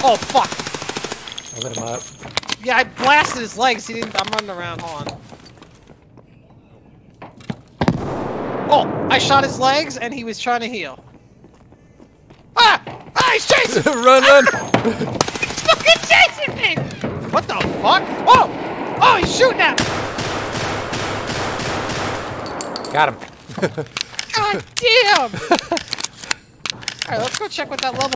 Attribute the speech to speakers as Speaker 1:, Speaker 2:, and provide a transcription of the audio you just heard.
Speaker 1: Oh, fuck!
Speaker 2: I lit him up.
Speaker 1: Yeah, I blasted his legs. He didn't. I'm running around. Hold on. Oh, I shot his legs and he was trying to heal. Ah! Ah, he's chasing me!
Speaker 2: Run!
Speaker 1: He's fucking chasing me! What the fuck? Oh! Oh, he's shooting at me!
Speaker 2: Got him.
Speaker 1: God damn! Alright, let's go check what that level